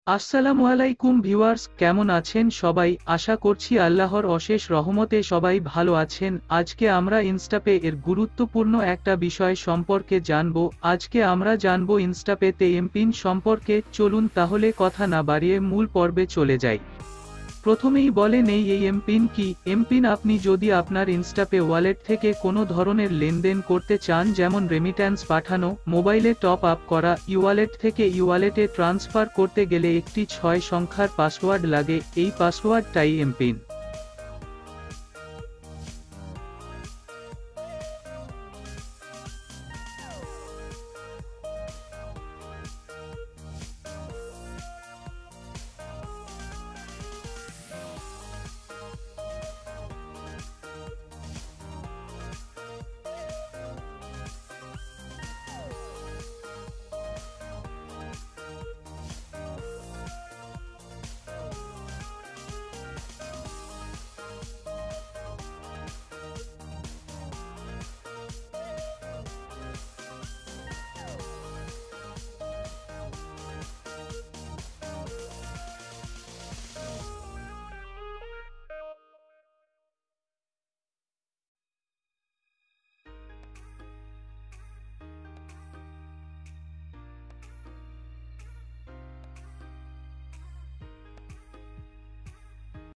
আসসালামু আলাইকুম ভিউয়ার্স, কেমন আছেন সবাই? আশা করছি আল্লাহর অশেষ রহমতে সবাই ভালো আছেন। আজকে আমরা ইনস্টাপে এর গুরুত্বপূর্ণ একটা বিষয় সম্পর্কে জানবো। আজকে আমরা জানবো ইনস্টাপেতে এমপিন সম্পর্কে। চলুন তাহলে কথা না বাড়িয়ে মূল পর্বে চলে যাই। প্রথমেই বলে নেই এই এমপিন কি। এমপিন আপনি যদি আপনার ইনস্টাপে ওয়ালেট থেকে কোনো ধরনের লেনদেন করতে চান, যেমন রেমিট্যান্স পাঠানো, মোবাইলে টপ আপ করা, ইওয়ালেট থেকে ইওয়ালেটে ট্রান্সফার করতে গেলে একটি 6 সংখ্যার পাসওয়ার্ড লাগে, এই পাসওয়ার্ডটাই এমপিন।